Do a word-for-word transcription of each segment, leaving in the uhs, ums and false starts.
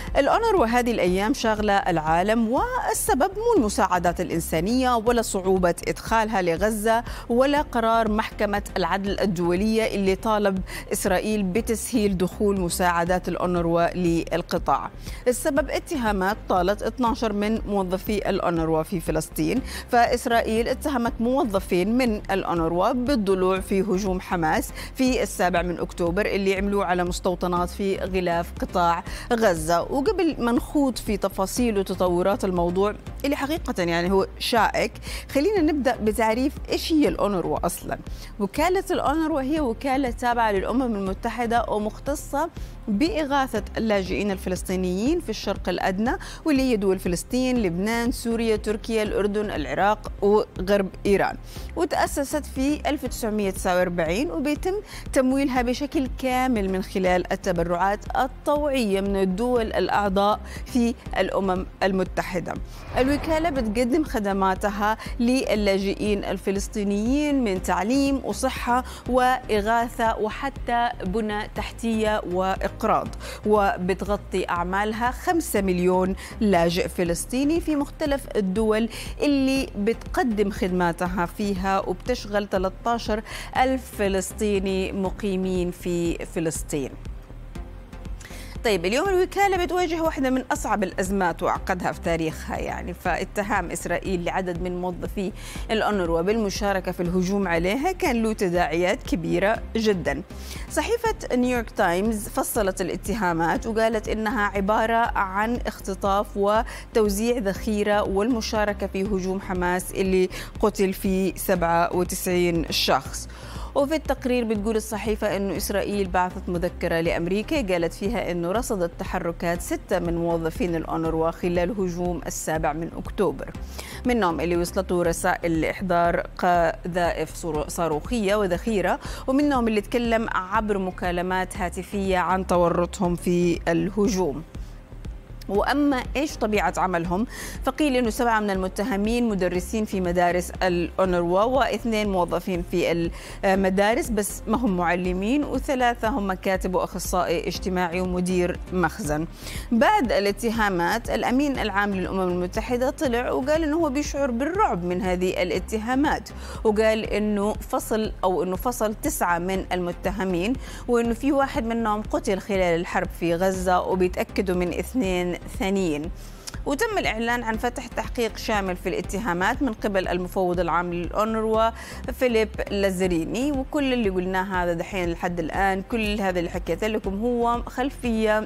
الأونروا هذه الأيام شاغلة العالم، والسبب مو المساعدات الإنسانية ولا صعوبة إدخالها لغزة ولا قرار محكمة العدل الدولية اللي طالب إسرائيل بتسهيل دخول مساعدات الأونروا للقطاع. السبب اتهامات طالت اثني عشر من موظفي الأونروا في فلسطين، فإسرائيل اتهمت موظفين من الأونروا بالضلوع في هجوم حماس في السابع من أكتوبر اللي عملوه على مستوطنات في غلاف قطاع غزة. وقبل ما نخوض في تفاصيل وتطورات الموضوع اللي حقيقة يعني هو شائك، خلينا نبدأ بتعريف إيش هي الأونروا أصلا. وكالة الأونروا هي وكالة تابعة للأمم المتحدة ومختصة بإغاثة اللاجئين الفلسطينيين في الشرق الأدنى، واللي هي دول فلسطين، لبنان، سوريا، تركيا، الأردن، العراق وغرب إيران. وتأسست في ألف وتسعمئة وتسعة وأربعين، وبيتم تمويلها بشكل كامل من خلال التبرعات الطوعية من الدول الأعضاء في الأمم المتحدة. الوكالة بتقدم خدماتها للاجئين الفلسطينيين من تعليم وصحة وإغاثة وحتى بنى تحتية وإقراض، وبتغطي أعمالها خمسة مليون لاجئ فلسطيني في مختلف الدول اللي بتقدم خدماتها فيها، وبتشغل ثلاثة عشر ألف فلسطيني مقيمين في فلسطين. طيب، اليوم الوكالة بتواجه واحدة من أصعب الأزمات وأعقدها في تاريخها، يعني فاتهام إسرائيل لعدد من موظفي الأونروا بالمشاركة في الهجوم عليها كان له تداعيات كبيرة جدا. صحيفة نيويورك تايمز فصلت الاتهامات وقالت إنها عبارة عن اختطاف وتوزيع ذخيرة والمشاركة في هجوم حماس اللي قتل فيه سبعة وتسعين شخص. وفي التقرير بتقول الصحيفة أنه إسرائيل بعثت مذكرة لأمريكا قالت فيها أنه رصدت تحركات ستة من موظفين الأونروا خلال هجوم السابع من أكتوبر، منهم اللي وصلته رسائل لإحضار قذائف صاروخية وذخيرة، ومنهم اللي تكلم عبر مكالمات هاتفية عن تورطهم في الهجوم. وأما إيش طبيعة عملهم، فقيل إنه سبعة من المتهمين مدرسين في مدارس الأونروا، واثنين موظفين في المدارس بس ما هم معلمين، وثلاثة هم كاتب وأخصائي اجتماعي ومدير مخزن. بعد الاتهامات الأمين العام للأمم المتحدة طلع وقال إنه هو بيشعر بالرعب من هذه الاتهامات، وقال إنه فصل أو إنه فصل تسعة من المتهمين، وإنه في واحد منهم قتل خلال الحرب في غزة، وبيتأكدوا من اثنين ثانيين. وتم الإعلان عن فتح تحقيق شامل في الاتهامات من قبل المفوض العام للأونروا فيليب لازاريني. وكل اللي قلناه هذا دحين لحد الآن، كل هذا اللي حكيت لكم هو خلفية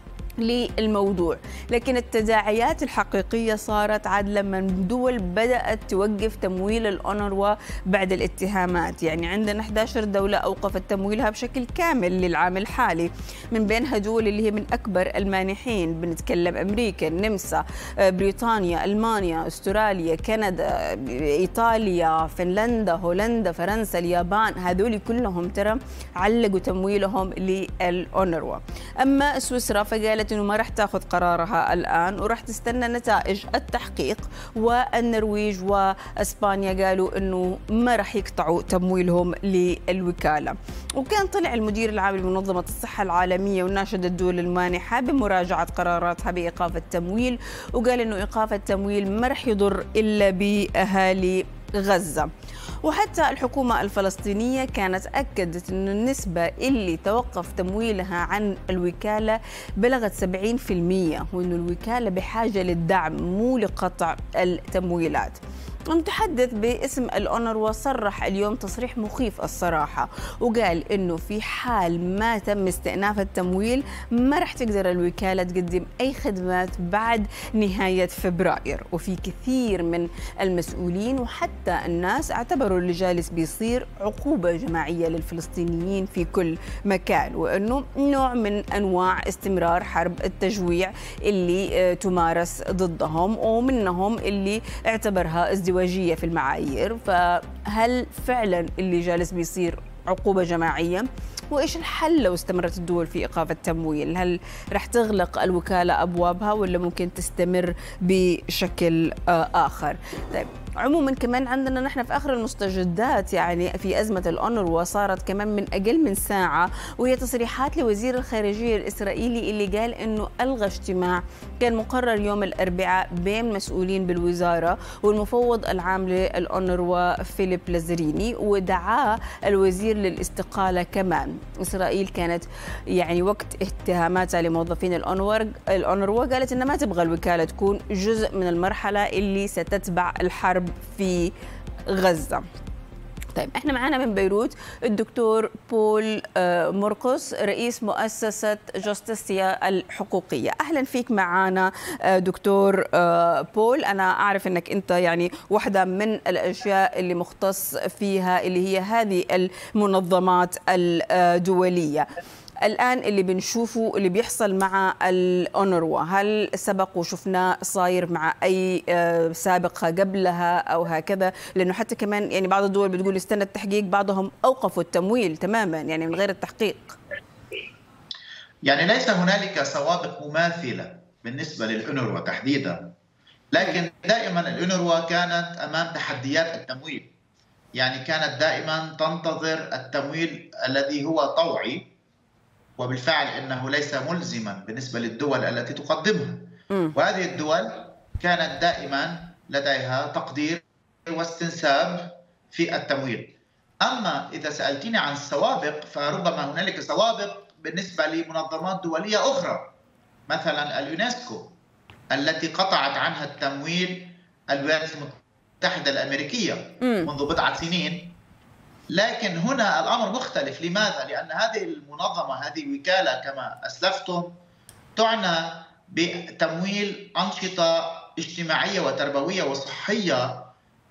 للموضوع، لكن التداعيات الحقيقية صارت عاد لما الدول بدأت توقف تمويل الأونروا بعد الاتهامات. يعني عندنا إحدى عشرة دولة أوقفت تمويلها بشكل كامل للعام الحالي، من بينها دول اللي هي من أكبر المانحين، بنتكلم أمريكا، النمسا، بريطانيا، ألمانيا، أستراليا، كندا، إيطاليا، فنلندا، هولندا، فرنسا، اليابان، هذول كلهم ترى علقوا تمويلهم للأونروا. أما سويسرا فقالت إنه ما راح تاخذ قرارها الآن وراح تستنى نتائج التحقيق، والنرويج وأسبانيا قالوا إنه ما راح يقطعوا تمويلهم للوكالة. وكان طلع المدير العام لمنظمة الصحة العالمية وناشد الدول المانحة بمراجعة قراراتها بإيقاف التمويل، وقال إنه إيقاف التمويل ما راح يضر إلا بأهالي غزة. وحتى الحكومة الفلسطينية كانت أكدت أن النسبة اللي توقف تمويلها عن الوكالة بلغت سبعين بالمئة، وأن الوكالة بحاجة للدعم مو لقطع التمويلات. المتحدث باسم الأونروا صرح اليوم تصريح مخيف الصراحة، وقال إنه في حال ما تم استئناف التمويل ما رح تقدر الوكالة تقدم أي خدمات بعد نهاية فبراير. وفي كثير من المسؤولين وحتى الناس اعتبروا اللي جالس بيصير عقوبة جماعية للفلسطينيين في كل مكان، وإنه نوع من أنواع استمرار حرب التجويع اللي تمارس ضدهم، ومنهم اللي اعتبرها ازدواجية ازدواجية في المعايير. فهل فعلا اللي جالس بيصير عقوبة جماعية؟ وإيش الحل لو استمرت الدول في إيقاف التمويل؟ هل رح تغلق الوكالة أبوابها ولا ممكن تستمر بشكل آخر؟ طيب عموما كمان عندنا نحن في آخر المستجدات يعني في أزمة الأونروا صارت كمان من أقل من ساعة، وهي تصريحات لوزير الخارجية الإسرائيلي اللي قال إنه ألغى اجتماع كان مقرر يوم الأربعاء بين مسؤولين بالوزارة والمفوض العام للأونروا فيليب لازريني، ودعاه الوزير للاستقالة كمان. إسرائيل كانت يعني وقت اتهاماتها لموظفين الأونروا قالت إنها ما تبغى الوكالة تكون جزء من المرحلة اللي ستتبع الحرب في غزة. طيب احنا معنا من بيروت الدكتور بول مرقس رئيس مؤسسة جوستيسيا الحقوقية. أهلا فيك معنا دكتور بول. أنا أعرف أنك أنت يعني واحدة من الأشياء اللي مختص فيها اللي هي هذه المنظمات الدولية. الآن اللي بنشوفه اللي بيحصل مع الأونروا، هل سبق وشفناه صاير مع أي سابقة قبلها أو هكذا؟ لأنه حتى كمان يعني بعض الدول بتقول استنى التحقيق، بعضهم أوقفوا التمويل تماما يعني من غير التحقيق. يعني ليس هنالك سوابق مماثلة بالنسبة للأونروا تحديدا، لكن دائما الأونروا كانت أمام تحديات التمويل، يعني كانت دائما تنتظر التمويل الذي هو طوعي، وبالفعل انه ليس ملزما بالنسبه للدول التي تقدمها. م. وهذه الدول كانت دائما لديها تقدير واستنساب في التمويل. اما اذا سالتني عن السوابق فربما هنالك سوابق بالنسبه لمنظمات دوليه اخرى، مثلا اليونسكو التي قطعت عنها التمويل الولايات المتحده الامريكيه م. منذ بضعه سنين. لكن هنا الأمر مختلف. لماذا؟ لأن هذه المنظمة، هذه وكالة كما أسلفتم، تعنى بتمويل أنشطة اجتماعية وتربوية وصحية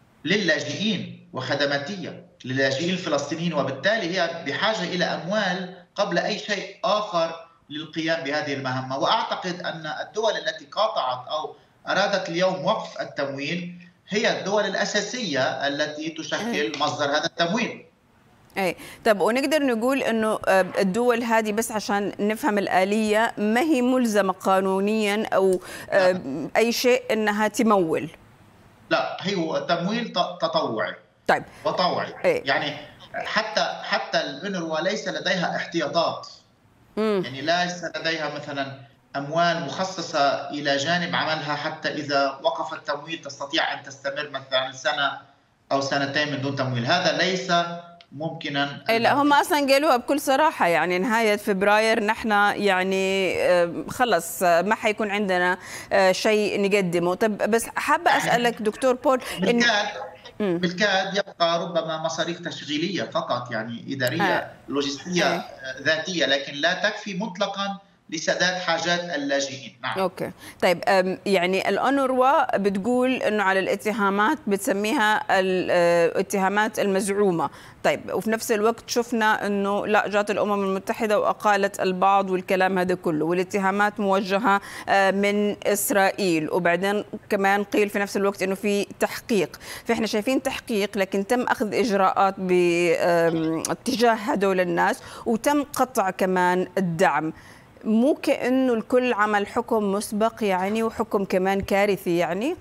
للاجئين وخدماتية للاجئين الفلسطينيين، وبالتالي هي بحاجة إلى أموال قبل أي شيء آخر للقيام بهذه المهمة. وأعتقد أن الدول التي قاطعت أو أرادت اليوم وقف التمويل هي الدول الأساسية التي تشكل مصدر هذا التمويل. اي طب ونقدر نقول انه الدول هذه بس عشان نفهم الآلية ما هي ملزمة قانونيا او لا. اي شيء انها تمول؟ لا، هي تمويل تطوعي. طيب وطوعي. أي. يعني حتى حتى الأونروا ليس لديها احتياطات. مم. يعني ليس لديها مثلا أموال مخصصة إلى جانب عملها حتى إذا وقف التمويل تستطيع أن تستمر مثلا سنة أو سنتين من دون تمويل. هذا ليس ممكنا. لا هم أصلا قالوها بكل صراحة، يعني نهاية فبراير نحن يعني خلص ما حيكون عندنا شيء نقدمه. طب بس حابة أسألك دكتور بول إن بالكاد يبقى ربما مصاريف تشغيلية فقط، يعني إدارية آه. لوجستية آه. ذاتية، لكن لا تكفي مطلقا لسداد حاجات اللاجئين. نعم. اوكي طيب يعني الأونروا بتقول انه على الاتهامات بتسميها الاتهامات المزعومه. طيب وفي نفس الوقت شفنا انه لا جات الامم المتحده واقالت البعض والكلام هذا كله، والاتهامات موجهه من اسرائيل، وبعدين كمان قيل في نفس الوقت انه في تحقيق. فاحنا شايفين تحقيق لكن تم اخذ اجراءات باتجاه هذول الناس وتم قطع كمان الدعم. مو كأنه الكل عمل حكم مسبق يعني وحكم كمان كارثي يعني؟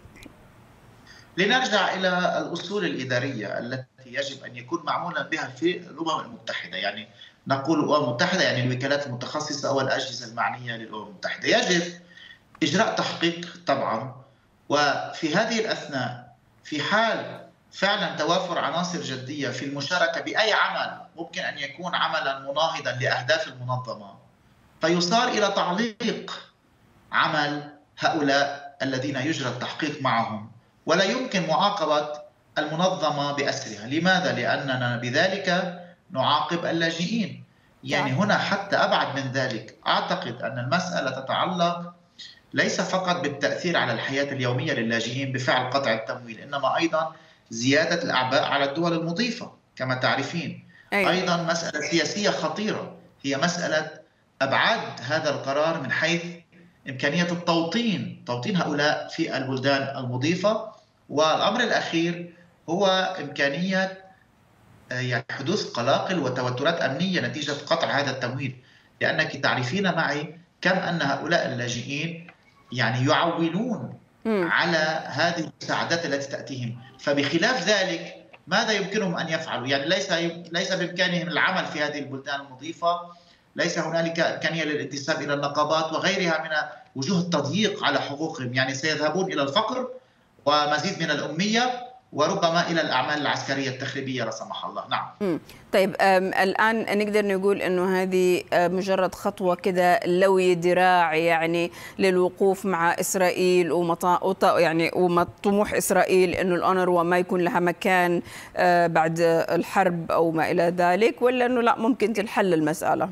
لنرجع إلى الأصول الإدارية التي يجب أن يكون معمولا بها في الأمم المتحدة. يعني نقول الأمم المتحدة يعني الوكالات المتخصصة أو الأجهزة المعنية للأمم المتحدة. يجب إجراء تحقيق طبعا، وفي هذه الأثناء في حال فعلا توافر عناصر جدية في المشاركة بأي عمل ممكن أن يكون عملا مناهضا لأهداف المنظمة، فيصار إلى تعليق عمل هؤلاء الذين يجرى التحقيق معهم، ولا يمكن معاقبة المنظمة بأسرها. لماذا؟ لأننا بذلك نعاقب اللاجئين. يعني هنا حتى أبعد من ذلك، أعتقد أن المسألة تتعلق ليس فقط بالتأثير على الحياة اليومية للاجئين بفعل قطع التمويل، إنما أيضا زيادة الأعباء على الدول المضيفة كما تعرفين. أيوة. أيضا مسألة سياسية خطيرة هي مسألة أبعاد هذا القرار من حيث إمكانية التوطين توطين هؤلاء في البلدان المضيفة. والأمر الأخير هو إمكانية يعني حدوث قلاقل وتوترات أمنية نتيجة قطع هذا التمويل، لأنك تعرفين معي كم أن هؤلاء اللاجئين يعني يعولون م. على هذه المساعدات التي تأتيهم، فبخلاف ذلك ماذا يمكنهم أن يفعلوا؟ يعني ليس ليس بإمكانهم العمل في هذه البلدان المضيفة، ليس هنالك إمكانية للانتساب إلى النقابات وغيرها من وجوه التضييق على حقوقهم، يعني سيذهبون إلى الفقر ومزيد من الأمية وربما إلى الأعمال العسكرية التخريبية لا سمح الله. نعم. م. طيب الآن نقدر نقول أنه هذه مجرد خطوة كده لوي ذراع يعني للوقوف مع إسرائيل ومطا يعني وطموح إسرائيل أنه الأونروا ما يكون لها مكان بعد الحرب أو ما إلى ذلك، ولا أنه لا ممكن تنحل المسألة؟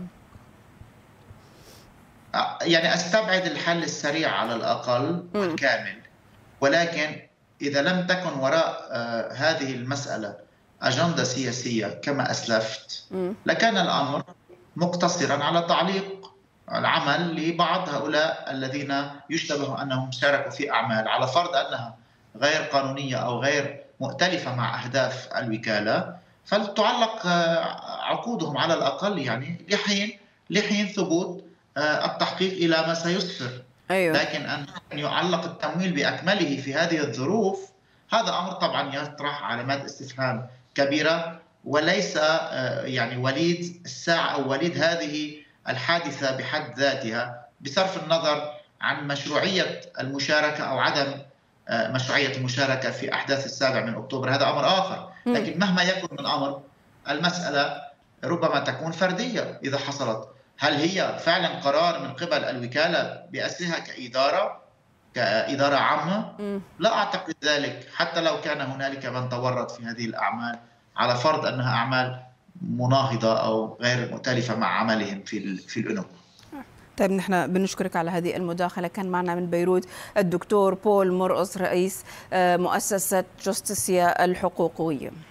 يعني أستبعد الحل السريع على الأقل والكامل، ولكن إذا لم تكن وراء آه هذه المسألة أجندة سياسية كما أسلفت لكان الأمر مقتصرا على تعليق العمل لبعض هؤلاء الذين يشتبه أنهم شاركوا في أعمال على فرض أنها غير قانونية أو غير مؤتلفة مع أهداف الوكالة، فلتعلق آه عقودهم على الأقل يعني لحين لحين ثبوت آه التحقيق إلى ما سيسفر. أيوة. لكن أن يعلق التمويل بأكمله في هذه الظروف هذا أمر طبعا يطرح علامات استفهام كبيرة، وليس يعني وليد الساعة أو وليد هذه الحادثة بحد ذاتها، بصرف النظر عن مشروعية المشاركة أو عدم مشروعية المشاركة في أحداث السابع من أكتوبر، هذا أمر آخر. لكن مهما يكن من أمر المسألة ربما تكون فردية إذا حصلت. هل هي فعلا قرار من قبل الوكالة بأسرها كإدارة كإدارة عامة؟ لا أعتقد ذلك، حتى لو كان هنالك من تورط في هذه الأعمال على فرض أنها أعمال مناهضة أو غير مؤتلفة مع عملهم في في الأنوبة. طيب نحن بنشكرك على هذه المداخلة. كان معنا من بيروت الدكتور بول مرقص رئيس مؤسسة جوستيسيا الحقوقية.